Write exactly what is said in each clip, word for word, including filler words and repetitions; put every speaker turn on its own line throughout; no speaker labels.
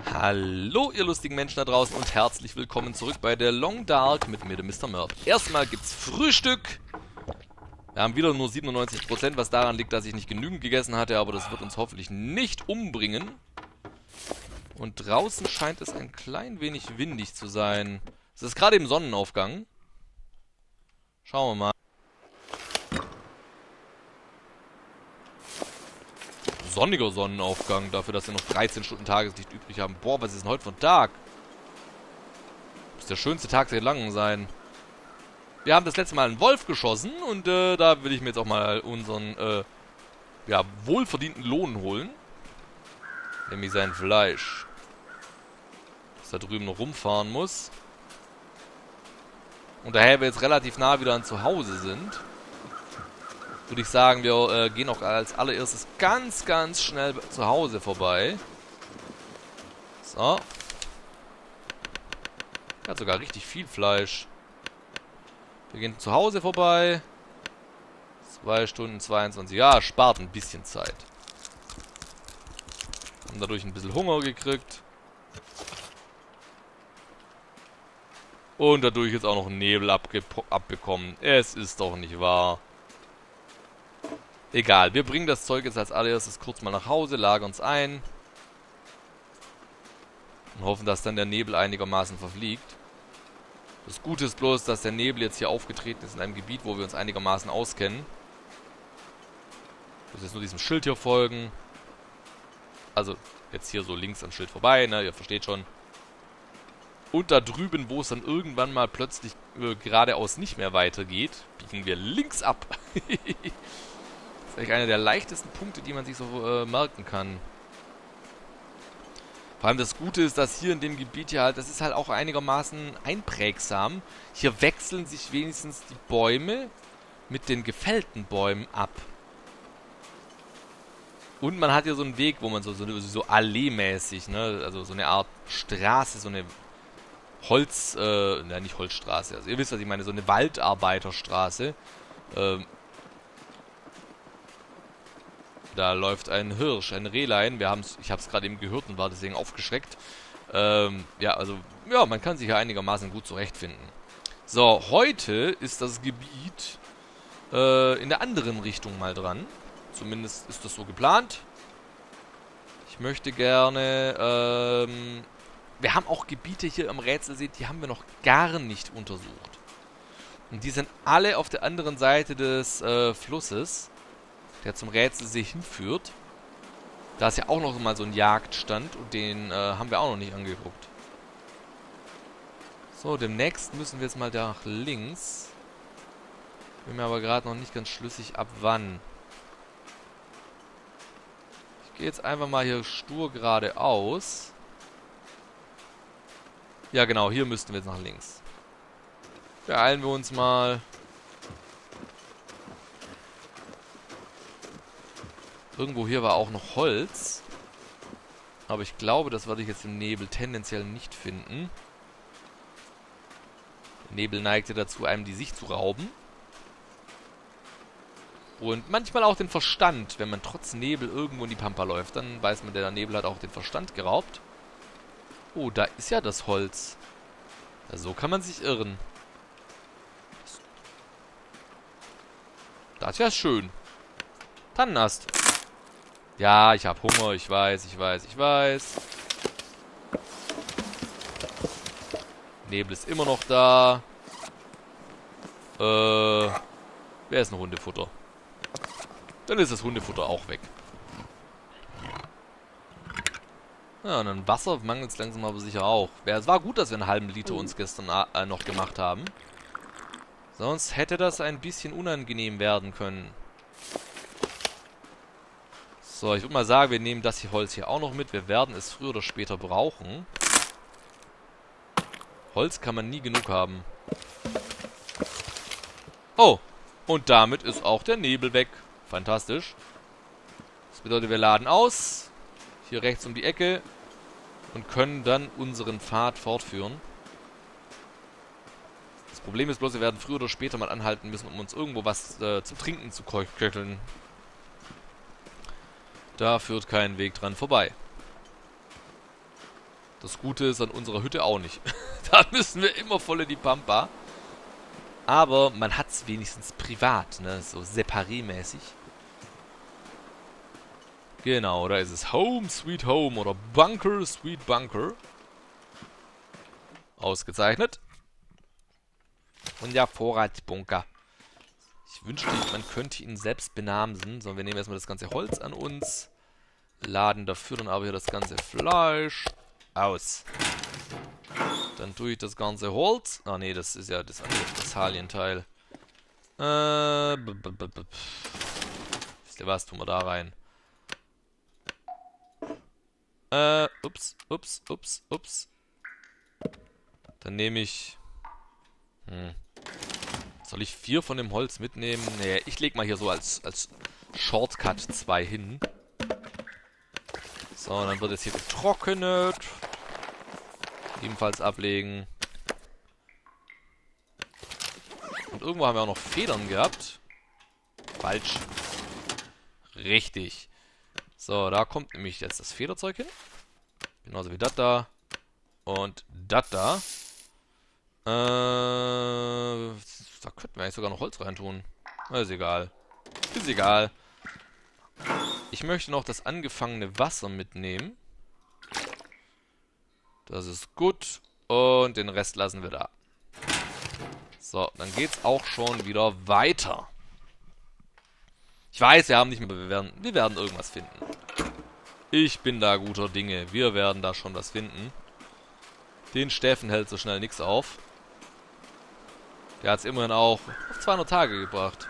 Hallo ihr lustigen Menschen da draußen und herzlich willkommen zurück bei der Long Dark mit mir, dem Mister Merp. Erstmal gibt's Frühstück. Wir haben wieder nur siebenundneunzig Prozent, was daran liegt, dass ich nicht genügend gegessen hatte, aber das wird uns hoffentlich nicht umbringen. Und draußen scheint es ein klein wenig windig zu sein. Es ist gerade im Sonnenaufgang. Schauen wir mal. Sonniger Sonnenaufgang, dafür, dass wir noch dreizehn Stunden Tageslicht übrig haben. Boah, was ist denn heute für ein Tag? Muss der schönste Tag seit langem sein. Wir haben das letzte Mal einen Wolf geschossen und äh, da will ich mir jetzt auch mal unseren, äh, ja, wohlverdienten Lohn holen. Nämlich sein Fleisch. Das da drüben noch rumfahren muss. Und daher wir jetzt relativ nah wieder an zu Hause sind, würde ich sagen, wir äh, gehen auch als allererstes ganz, ganz schnell zu Hause vorbei. So. Hat sogar richtig viel Fleisch. Wir gehen zu Hause vorbei. zwei Stunden zweiundzwanzig. Ja, spart ein bisschen Zeit. Haben dadurch ein bisschen Hunger gekriegt. Und dadurch jetzt auch noch Nebel abbekommen. Es ist doch nicht wahr. Egal, wir bringen das Zeug jetzt als allererstes kurz mal nach Hause, lagern es ein. Und hoffen, dass dann der Nebel einigermaßen verfliegt. Das Gute ist bloß, dass der Nebel jetzt hier aufgetreten ist in einem Gebiet, wo wir uns einigermaßen auskennen. Ich muss jetzt nur diesem Schild hier folgen. Also, jetzt hier so links am Schild vorbei, ne, ihr versteht schon. Und da drüben, wo es dann irgendwann mal plötzlich äh, geradeaus nicht mehr weitergeht, biegen wir links ab. Das ist eigentlich einer der leichtesten Punkte, die man sich so äh, merken kann. Vor allem das Gute ist, dass hier in dem Gebiet hier halt, das ist halt auch einigermaßen einprägsam. Hier wechseln sich wenigstens die Bäume mit den gefällten Bäumen ab. Und man hat hier so einen Weg, wo man so, so, so Allee-mäßig, ne, also so eine Art Straße, so eine Holz, äh, ne, nicht Holzstraße, also ihr wisst, was ich meine, so eine Waldarbeiterstraße, ähm, da läuft ein Hirsch, ein Rehlein. Wir haben's, ich habe es gerade eben gehört und war deswegen aufgeschreckt. Ähm, ja, also, ja, man kann sich ja einigermaßen gut zurechtfinden. So, heute ist das Gebiet äh, in der anderen Richtung mal dran. Zumindest ist das so geplant. Ich möchte gerne, ähm, wir haben auch Gebiete hier am Rätselsee, die haben wir noch gar nicht untersucht. Und die sind alle auf der anderen Seite des äh, Flusses, der zum Rätselsee hinführt. Da ist ja auch noch mal so ein Jagdstand und den äh, haben wir auch noch nicht angeguckt. So, demnächst müssen wir jetzt mal da nach links. Bin mir aber gerade noch nicht ganz schlüssig, ab wann. Ich gehe jetzt einfach mal hier stur geradeaus. Ja genau, hier müssten wir jetzt nach links. Beeilen wir uns mal. Irgendwo hier war auch noch Holz. Aber ich glaube, das werde ich jetzt im Nebel tendenziell nicht finden. Der Nebel neigte dazu, einem die Sicht zu rauben. Und manchmal auch den Verstand. Wenn man trotz Nebel irgendwo in die Pampa läuft, dann weiß man, der Nebel hat auch den Verstand geraubt. Oh, da ist ja das Holz. Ja, so kann man sich irren. Das ist ja schön. Tannenast. Ja, ich habe Hunger, ich weiß, ich weiß, ich weiß. Nebel ist immer noch da. Äh, wer ist ein Hundefutter? Dann ist das Hundefutter auch weg. Ja, und an Wasser mangelt es langsam aber sicher auch. Es war gut, dass wir einen halben Liter uns gestern äh, noch gemacht haben. Sonst hätte das ein bisschen unangenehm werden können. So, ich würde mal sagen, wir nehmen das hier Holz hier auch noch mit. Wir werden es früher oder später brauchen. Holz kann man nie genug haben. Oh, und damit ist auch der Nebel weg. Fantastisch. Das bedeutet, wir laden aus. Hier rechts um die Ecke. Und können dann unseren Pfad fortführen. Das Problem ist bloß, wir werden früher oder später mal anhalten müssen, um uns irgendwo was äh, zum Trinken zu köcheln. Da führt kein Weg dran vorbei. Das Gute ist an unserer Hütte auch nicht. Da müssen wir immer voll in die Pampa. Aber man hat es wenigstens privat, ne? So separé-mäßig. Genau, da ist es Home Sweet Home oder Bunker Sweet Bunker. Ausgezeichnet. Und ja, Vorratsbunker. Ich wünschte, man könnte ihn selbst benamsen. So, wir nehmen erstmal das ganze Holz an uns. Laden dafür dann aber hier das ganze Fleisch aus. Dann tue ich das ganze Holz. Ah ne, das ist ja das andere Salienteil. Äh, b -b -b -b Wisst ihr was? Tun wir da rein. Äh, ups, ups, ups, ups. Dann nehme ich... Hm. Soll ich vier von dem Holz mitnehmen? Nee, ich leg mal hier so als, als Shortcut zwei hin. So, dann wird jetzt hier getrocknet. Ebenfalls ablegen. Und irgendwo haben wir auch noch Federn gehabt. Falsch. Richtig. So, da kommt nämlich jetzt das Federzeug hin. Genauso wie das da. Und das da. Äh, da könnten wir eigentlich sogar noch Holz reintun. Ist egal. Ist egal. Ich möchte noch das angefangene Wasser mitnehmen. Das ist gut. Und den Rest lassen wir da. So, dann geht's auch schon wieder weiter. Ich weiß, wir haben nicht mehr, wir werden, wir werden irgendwas finden. Ich bin da guter Dinge. Wir werden da schon was finden. Den Steffen hält so schnell nichts auf. Der hat es immerhin auch auf zweihundert Tage gebracht.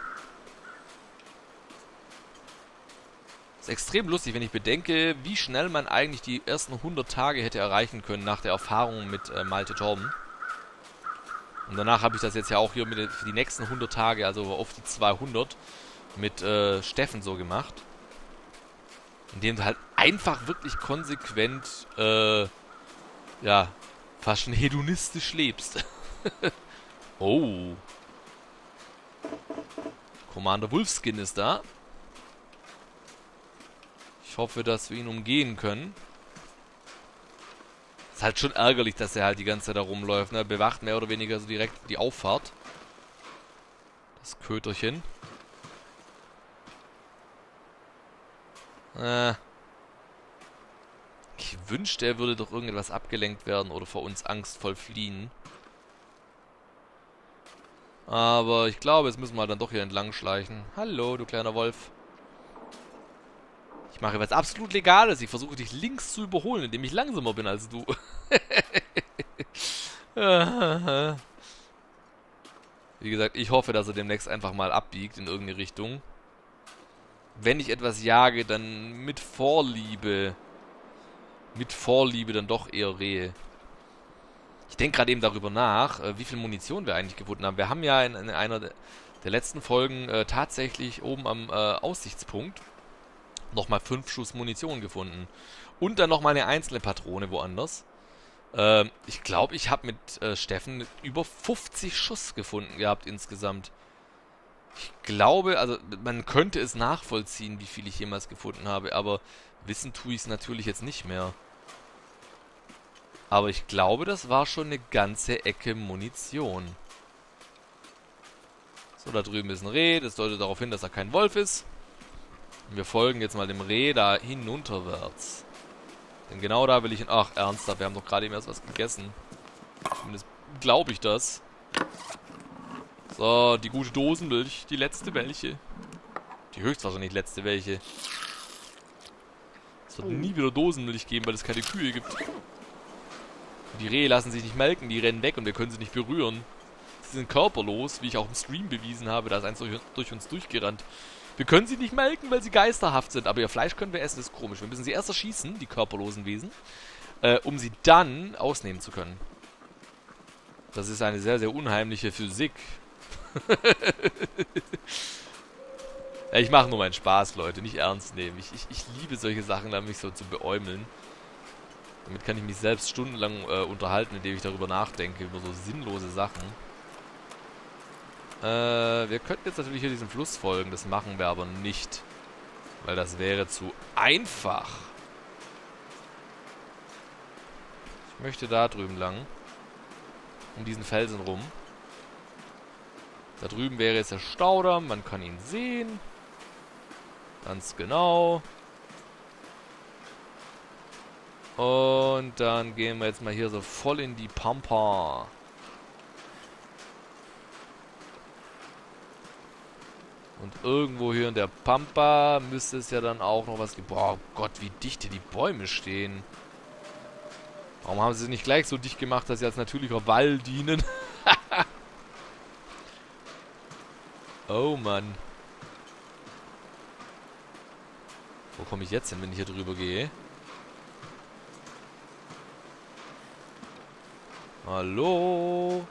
Ist extrem lustig, wenn ich bedenke, wie schnell man eigentlich die ersten hundert Tage hätte erreichen können nach der Erfahrung mit äh, Malte Torben. Und danach habe ich das jetzt ja auch hier mit, für die nächsten hundert Tage, also auf die zweihundert, mit äh, Steffen so gemacht. Indem du halt einfach wirklich konsequent, äh, ja, fast schon hedonistisch lebst. Oh. Commander Wolfskin ist da. Ich hoffe, dass wir ihn umgehen können. Ist halt schon ärgerlich, dass er halt die ganze Zeit da rumläuft, ne? Bewacht mehr oder weniger so direkt die Auffahrt. Das Köterchen. Äh. Ich wünschte, er würde doch irgendetwas abgelenkt werden oder vor uns angstvoll fliehen. Aber ich glaube, jetzt müssen wir dann doch hier entlang schleichen. Hallo, du kleiner Wolf. Ich mache was absolut Legales. Ich versuche dich links zu überholen, indem ich langsamer bin als du. Wie gesagt, ich hoffe, dass er demnächst einfach mal abbiegt in irgendeine Richtung. Wenn ich etwas jage, dann mit Vorliebe. Mit Vorliebe dann doch eher Rehe. Ich denke gerade eben darüber nach, äh, wie viel Munition wir eigentlich gefunden haben. Wir haben ja in, in einer der letzten Folgen äh, tatsächlich oben am äh, Aussichtspunkt nochmal fünf Schuss Munition gefunden. Und dann nochmal eine einzelne Patrone woanders. Ähm, ich glaube, ich habe mit äh, Steffen über fünfzig Schuss gefunden gehabt insgesamt. Ich glaube, also man könnte es nachvollziehen, wie viel ich jemals gefunden habe, aber wissen tue ich es natürlich jetzt nicht mehr. Aber ich glaube, das war schon eine ganze Ecke Munition. So, da drüben ist ein Reh. Das deutet darauf hin, dass er kein Wolf ist. Und wir folgen jetzt mal dem Reh da hinunterwärts. Denn genau da will ich hin... Ach, ernsthaft, wir haben doch gerade eben erst was gegessen. Zumindest glaube ich das. So, die gute Dosenmilch. Die letzte welche. Die höchstwahrscheinlich letzte welche. Es wird nie wieder Dosenmilch geben, weil es keine Kühe gibt. Die Rehe lassen sich nicht melken, die rennen weg und wir können sie nicht berühren. Sie sind körperlos, wie ich auch im Stream bewiesen habe, da ist eins durch, durch uns durchgerannt. Wir können sie nicht melken, weil sie geisterhaft sind, aber ihr Fleisch können wir essen, das ist komisch. Wir müssen sie erst erschießen, die körperlosen Wesen, äh, um sie dann ausnehmen zu können. Das ist eine sehr, sehr unheimliche Physik. Ich mache nur meinen Spaß, Leute, nicht ernst nehmen. Ich, ich, ich liebe solche Sachen, da mich so zu beäumeln. Damit kann ich mich selbst stundenlang äh, unterhalten, indem ich darüber nachdenke, über so sinnlose Sachen. Äh, wir könnten jetzt natürlich hier diesen Fluss folgen, das machen wir aber nicht. Weil das wäre zu einfach. Ich möchte da drüben lang. Um diesen Felsen rum. Da drüben wäre jetzt der Staudamm. Man kann ihn sehen. Ganz genau. Und dann gehen wir jetzt mal hier so voll in die Pampa. Und irgendwo hier in der Pampa müsste es ja dann auch noch was geben. Boah, Gott, wie dicht hier die Bäume stehen. Warum haben sie es nicht gleich so dicht gemacht, dass sie als natürlicher Wall dienen? Oh Mann. Wo komme ich jetzt hin, wenn ich hier drüber gehe? Hallo?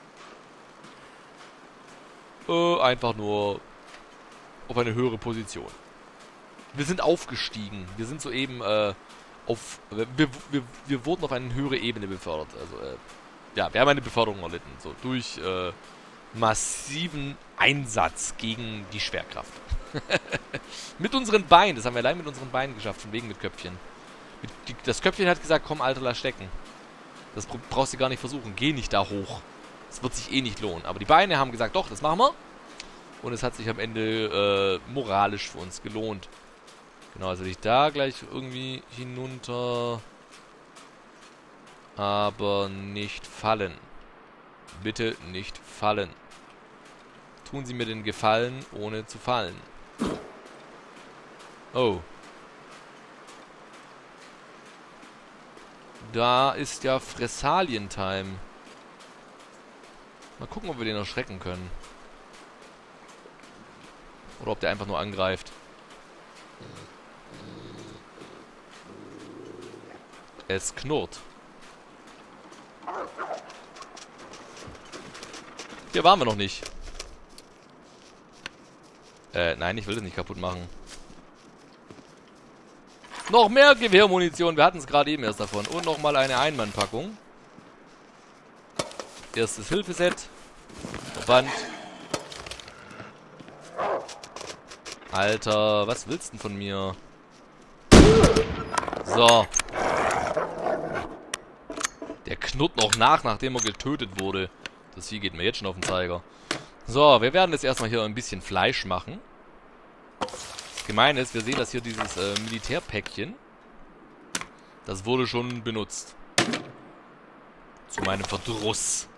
Äh, einfach nur auf eine höhere Position. Wir sind aufgestiegen. Wir sind soeben, äh, auf... Wir, wir, wir wurden auf eine höhere Ebene befördert. Also, äh, ja, wir haben eine Beförderung erlitten. So, durch, äh, massiven Einsatz gegen die Schwerkraft. Mit unseren Beinen. Das haben wir allein mit unseren Beinen geschafft. Von wegen mit Köpfchen. Mit, die, das Köpfchen hat gesagt, komm, Alter, lass stecken. Das brauchst du gar nicht versuchen. Geh nicht da hoch. Das wird sich eh nicht lohnen. Aber die Beine haben gesagt, doch, das machen wir. Und es hat sich am Ende äh, moralisch für uns gelohnt. Genau, also ich da gleich irgendwie hinunter. Aber nicht fallen. Bitte nicht fallen. Tun Sie mir den Gefallen, ohne zu fallen. Oh. Da ist ja Fressalien-Time. Mal gucken, ob wir den erschrecken können. Oder ob der einfach nur angreift. Es knurrt. Hier waren wir noch nicht. Äh, nein, ich will das nicht kaputt machen. Noch mehr Gewehrmunition. Wir hatten es gerade eben erst davon. Und nochmal eine Einmannpackung. Erstes Hilfeset. Verband. Alter, was willst du denn von mir? So. Der knurrt noch nach, nachdem er getötet wurde. Das Vieh geht mir jetzt schon auf den Zeiger. So, wir werden jetzt erstmal hier ein bisschen Fleisch machen. Das Gemeine ist, wir sehen, dass hier dieses äh, Militärpäckchen, das wurde schon benutzt. Zu meinem Verdruss.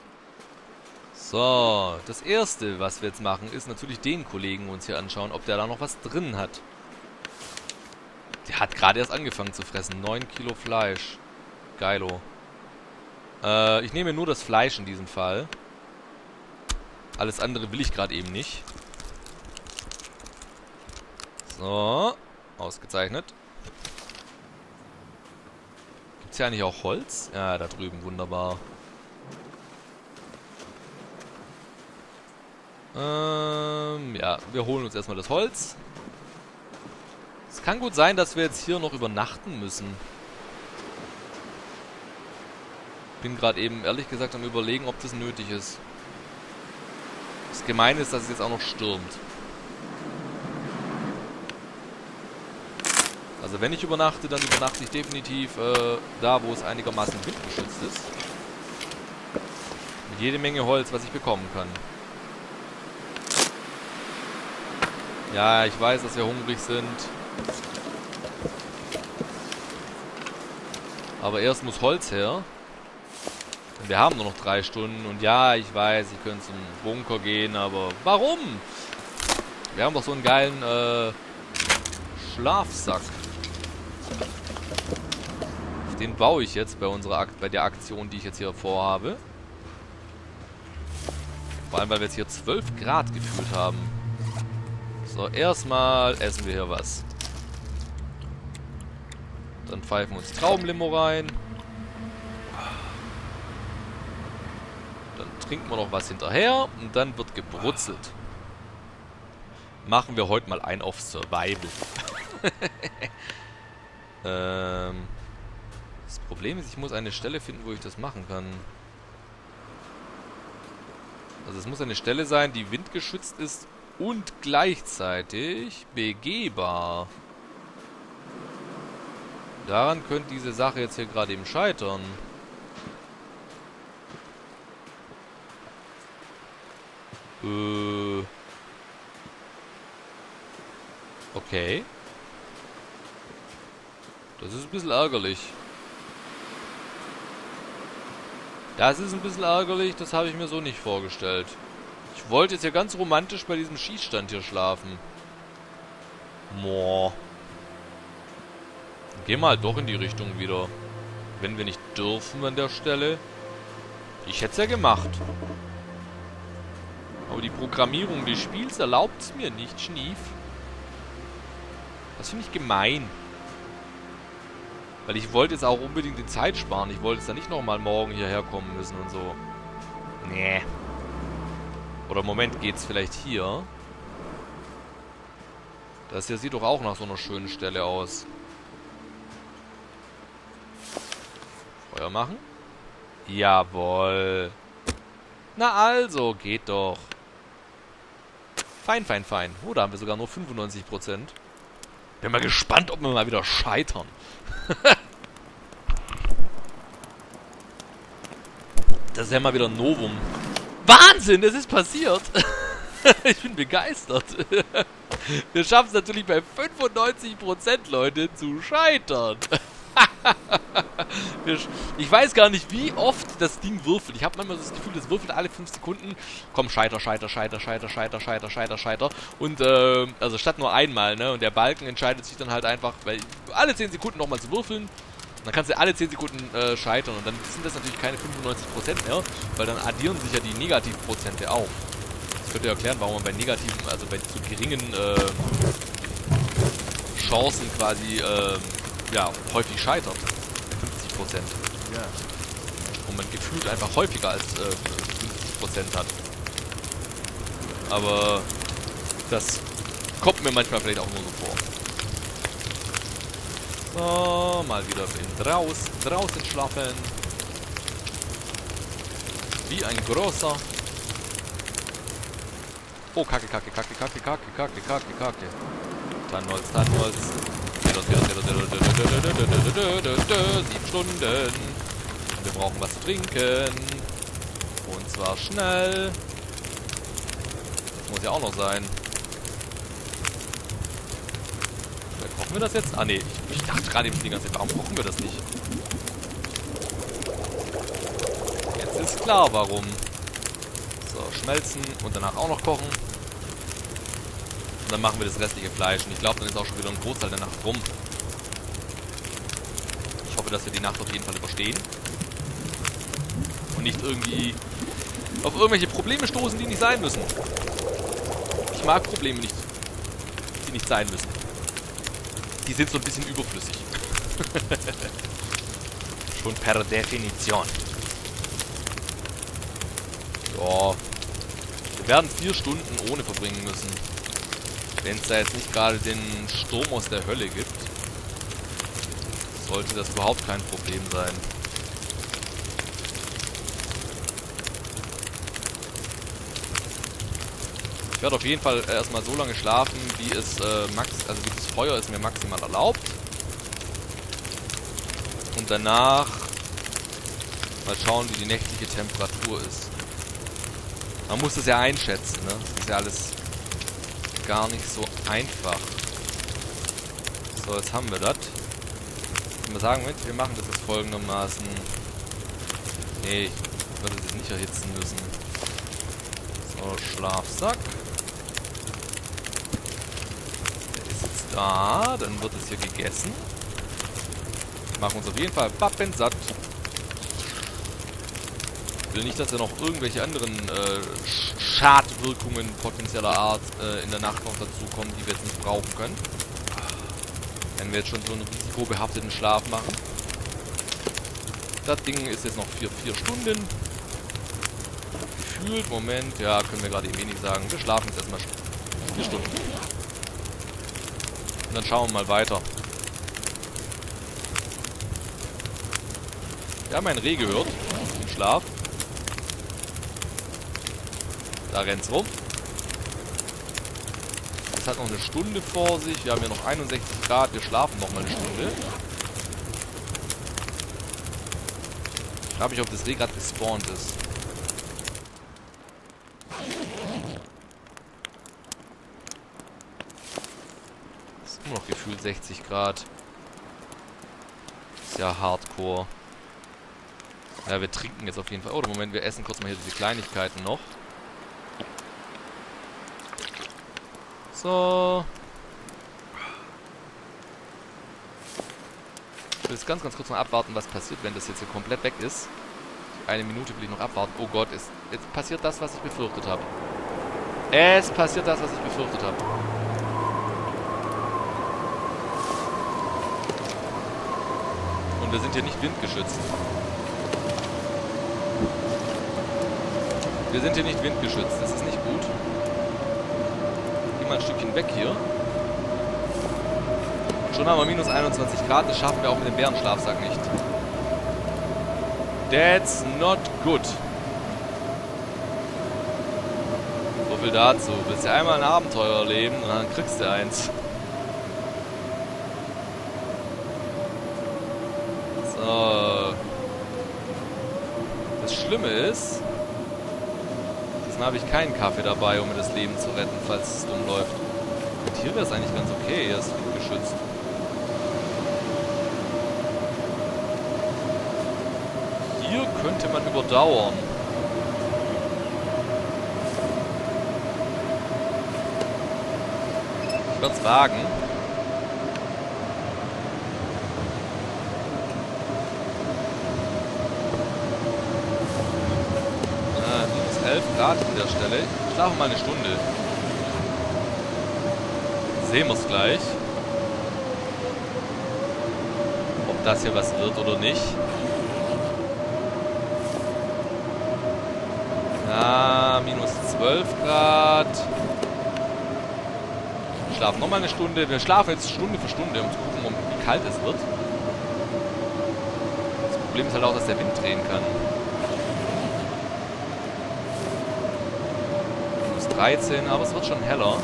So, das erste, was wir jetzt machen, ist natürlich den Kollegen uns hier anschauen, ob der da noch was drin hat. Der hat gerade erst angefangen zu fressen. neun Kilo Fleisch. Geilo. Äh, ich nehme nur das Fleisch in diesem Fall. Alles andere will ich gerade eben nicht. So, ausgezeichnet. Gibt es hier eigentlich auch Holz? Ja, da drüben, wunderbar. Ähm, ja, wir holen uns erstmal das Holz. Es kann gut sein, dass wir jetzt hier noch übernachten müssen. Bin gerade eben ehrlich gesagt am Überlegen, ob das nötig ist. Das Gemeine ist, dass es jetzt auch noch stürmt. Also wenn ich übernachte, dann übernachte ich definitiv äh, da, wo es einigermaßen windgeschützt ist. Mit jede Menge Holz, was ich bekommen kann. Ja, ich weiß, dass wir hungrig sind. Aber erst muss Holz her. Und wir haben nur noch drei Stunden. Und ja, ich weiß, ich könnte zum Bunker gehen, aber warum? Wir haben doch so einen geilen äh, Schlafsack. Auf den baue ich jetzt bei unserer Akt bei der Aktion, die ich jetzt hier vorhabe. Vor allem, weil wir jetzt hier zwölf Grad gefühlt haben. So, erstmal essen wir hier was. Dann pfeifen wir uns Traubenlimo rein. Dann trinken wir noch was hinterher und dann wird gebrutzelt. Machen wir heute mal ein auf Survival. ähm, das Problem ist, ich muss eine Stelle finden, wo ich das machen kann. Also es muss eine Stelle sein, die windgeschützt ist und gleichzeitig begehbar. Daran könnte diese Sache jetzt hier gerade eben scheitern. Äh. Okay. Das ist ein bisschen ärgerlich. Das ist ein bisschen ärgerlich, das habe ich mir so nicht vorgestellt. Ich wollte jetzt ja ganz romantisch bei diesem Schießstand hier schlafen. Moah. Gehen wir halt doch in die Richtung wieder. Wenn wir nicht dürfen an der Stelle. Ich hätte es ja gemacht. Aber die Programmierung des Spiels erlaubt es mir nicht, Schnief. Das finde ich gemein. Weil ich wollte jetzt auch unbedingt die Zeit sparen. Ich wollte jetzt da nicht nochmal morgen hierher kommen müssen und so. Nee. Oder Moment, geht's vielleicht hier? Das hier sieht doch auch nach so einer schönen Stelle aus. Feuer machen? Jawohl. Na also, geht doch. Fein, fein, fein. Oh, da haben wir sogar nur fünfundneunzig Prozent. Bin mal gespannt, ob wir mal wieder scheitern. Das ist ja mal wieder ein Novum. Wahnsinn, es ist passiert. Ich bin begeistert. Wir schaffen es natürlich bei fünfundneunzig Prozent, Leute, zu scheitern. Ich weiß gar nicht, wie oft das Ding würfelt. Ich habe manchmal das Gefühl, das würfelt alle fünf Sekunden. Komm, scheiter, scheiter, scheiter, scheiter, scheiter, scheiter, scheiter, scheiter. Und, äh, also statt nur einmal, ne? Und der Balken entscheidet sich dann halt einfach, weil alle zehn Sekunden nochmal zu würfeln. Und dann kannst du alle zehn Sekunden äh, scheitern. Und dann sind das natürlich keine fünfundneunzig Prozent mehr, weil dann addieren sich ja die Negativprozente auch. Das könnte ja erklären, warum man bei negativen, also bei zu geringen äh, Chancen quasi, äh, ja, häufig scheitert. fünfzig Prozent. Ja. Und man gefühlt einfach häufiger als äh, fünfzig Prozent hat. Aber das kommt mir manchmal vielleicht auch nur so vor. So, mal wieder in draußen, draußen schlafen. Wie ein großer. Oh, Kacke, Kacke, Kacke, Kacke, Kacke, Kacke, Kacke, Kacke. Tannholz, Tannholz. Sieben Stunden. Und wir brauchen was zu trinken. Und zwar schnell. Das muss ja auch noch sein. Kochen wir das jetzt? Ah, nee. Ich, ich dachte gerade eben die ganze Zeit, warum kochen wir das nicht? Jetzt ist klar, warum. So, schmelzen und danach auch noch kochen. Und dann machen wir das restliche Fleisch. Und ich glaube, dann ist auch schon wieder ein Großteil der Nacht rum. Ich hoffe, dass wir die Nacht auf jeden Fall überstehen. Und nicht irgendwie auf irgendwelche Probleme stoßen, die nicht sein müssen. Ich mag Probleme nicht, die nicht sein müssen. Die sind so ein bisschen überflüssig. Schon per Definition. Ja. Wir werden vier Stunden ohne verbringen müssen. Wenn es da jetzt nicht gerade den Sturm aus der Hölle gibt, sollte das überhaupt kein Problem sein. Ich werde auf jeden Fall erstmal so lange schlafen, wie es äh, max, also wie das Feuer es mir maximal erlaubt. Und danach mal schauen, wie die nächtliche Temperatur ist. Man muss das ja einschätzen, ne? Das ist ja alles gar nicht so einfach. So, jetzt haben wir das. Ich würde mal sagen, Moment, wir machen das jetzt folgendermaßen. Nee, ich würde das nicht erhitzen müssen. So, Schlafsack. Da, dann wird es hier gegessen. Machen uns auf jeden Fall pappensatt. Ich will nicht, dass da noch irgendwelche anderen äh, Schadwirkungen potenzieller Art äh, in der Nacht noch dazu kommen, die wir jetzt nicht brauchen können. Wenn wir jetzt schon so einen risikobehafteten Schlaf machen. Das Ding ist jetzt noch vier, vier Stunden. Gefühlt, Moment, ja, können wir gerade eben wenig sagen. Wir schlafen jetzt erstmal vier Stunden. Und dann schauen wir mal weiter. Wir haben ein Reh gehört. Im Schlaf. Da rennt's rum. Es hat noch eine Stunde vor sich. Wir haben ja noch einundsechzig Grad. Wir schlafen noch mal eine Stunde. Ich frage mich, ob das Reh gerade gespawnt ist. immer noch gefühlt sechzig Grad. Ist ja hardcore. Ja, wir trinken jetzt auf jeden Fall. Oh, Moment, wir essen kurz mal hier diese Kleinigkeiten noch. So. Ich will jetzt ganz, ganz kurz noch abwarten, was passiert, wenn das jetzt hier komplett weg ist. Eine Minute will ich noch abwarten. Oh Gott, es, jetzt passiert das, was ich befürchtet habe. Es passiert das, was ich befürchtet habe. Und wir sind hier nicht windgeschützt. Wir sind hier nicht windgeschützt. Das ist nicht gut. Geh mal ein Stückchen weg hier. Schon haben wir minus einundzwanzig Grad. Das schaffen wir auch mit dem Bärenschlafsack nicht. That's not good. So viel dazu. Du willst ja einmal ein Abenteuer erleben und dann kriegst du eins. So. Das Schlimme ist, diesmal habe ich keinen Kaffee dabei, um mir das Leben zu retten, falls es dumm läuft. Und hier wäre es eigentlich ganz okay. Hier ist geschützt. Hier könnte man überdauern. Ich würde es wagen. Ah, minus elf Grad an der Stelle. Ich schlafe mal eine Stunde. Sehen wir es gleich. Ob das hier was wird oder nicht. Ah, minus zwölf Grad. Wir schlafen nochmal eine Stunde. Wir schlafen jetzt Stunde für Stunde, um zu gucken, wie kalt es wird. Das Problem ist halt auch, dass der Wind drehen kann. Minus dreizehn, aber es wird schon heller.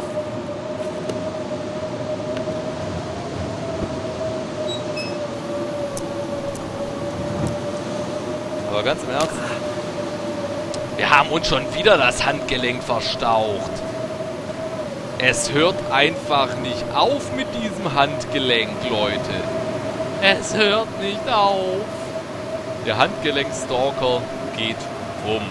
Aber ganz im Ernst, wir haben uns schon wieder das Handgelenk verstaucht. Es hört einfach nicht auf mit diesem Handgelenk, Leute. Es hört nicht auf. Der Handgelenkstalker geht rum.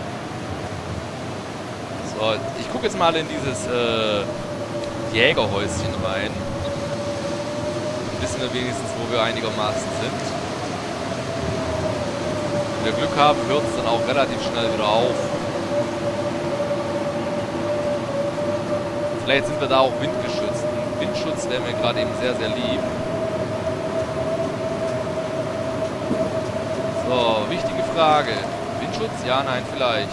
So, ich gucke jetzt mal in dieses äh, Jägerhäuschen rein. Dann wissen wir wenigstens, wo wir einigermaßen sind. Wenn wir Glück haben, hört es dann auch relativ schnell wieder auf. Vielleicht sind wir da auch windgeschützt. Und Windschutz wäre mir gerade eben sehr, sehr lieb. So, wichtige Frage. Windschutz? Ja, nein, vielleicht.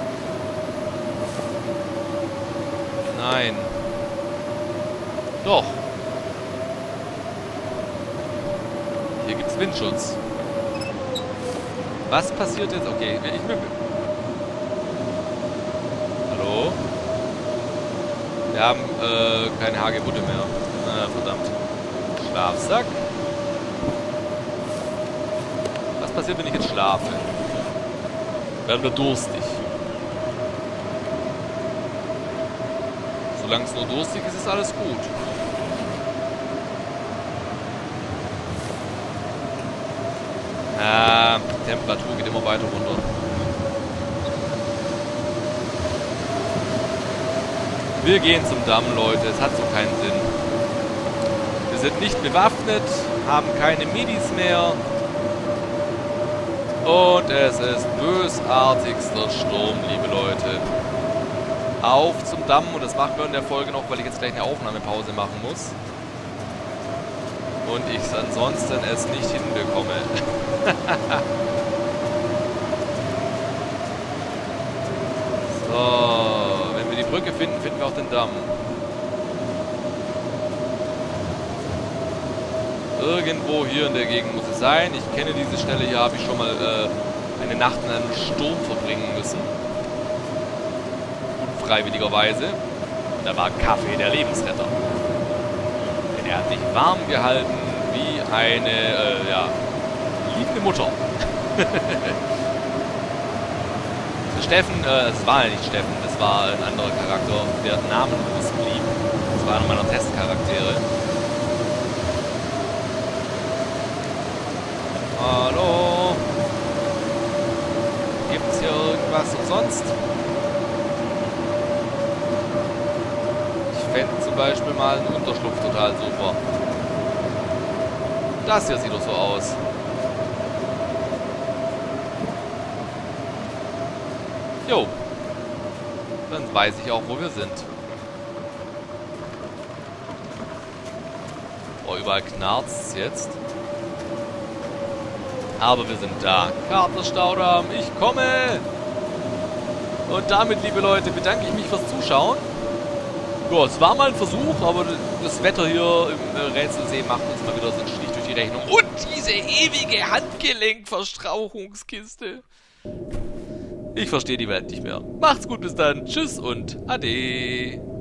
Nein. Doch. Hier gibt es Windschutz. Was passiert jetzt? Okay, ich bin... Hallo? Wir haben äh, keine Hagebutte mehr. Ah, verdammt. Schlafsack. Was passiert, wenn ich jetzt schlafe? Werden wir durstig. Solange es nur durstig ist, ist alles gut. Ah, die Temperatur geht immer weiter runter. Wir gehen zum Damm, Leute. Es hat so keinen Sinn. Wir sind nicht bewaffnet, haben keine Medis mehr. Und es ist bösartigster Sturm, liebe Leute. Auf zum Damm. Und das machen wir in der Folge noch, weil ich jetzt gleich eine Aufnahmepause machen muss. Und ich ansonsten es nicht hinbekomme. So, wenn wir die Brücke finden, finden wir auch den Damm. Irgendwo hier in der Gegend muss es sein. Ich kenne diese Stelle hier, habe ich schon mal äh, eine Nacht in einem Sturm verbringen müssen. Unfreiwilligerweise. Da war Kaffee der Lebensretter. Denn er hat mich warm gehalten wie eine, äh, ja, liebende Mutter. Steffen, äh, es war ja nicht Steffen, es war ein anderer Charakter, der namenlos blieb. Das war einer meiner Testcharaktere. Hallo? Gibt's hier irgendwas umsonst? Ich fände zum Beispiel mal einen Unterschlupf total super. Das hier sieht doch so aus. Jo. Dann weiß ich auch, wo wir sind. Oh, überall knarzt es jetzt. Aber wir sind da. Katerstaudamm, ich komme! Und damit, liebe Leute, bedanke ich mich fürs Zuschauen. Ja, es war mal ein Versuch, aber das Wetter hier im Rätselsee macht uns mal wieder so einen Strich durch die Rechnung. Und diese ewige Handgelenkverstrauchungskiste. Ich verstehe die Welt nicht mehr. Macht's gut, bis dann. Tschüss und Ade.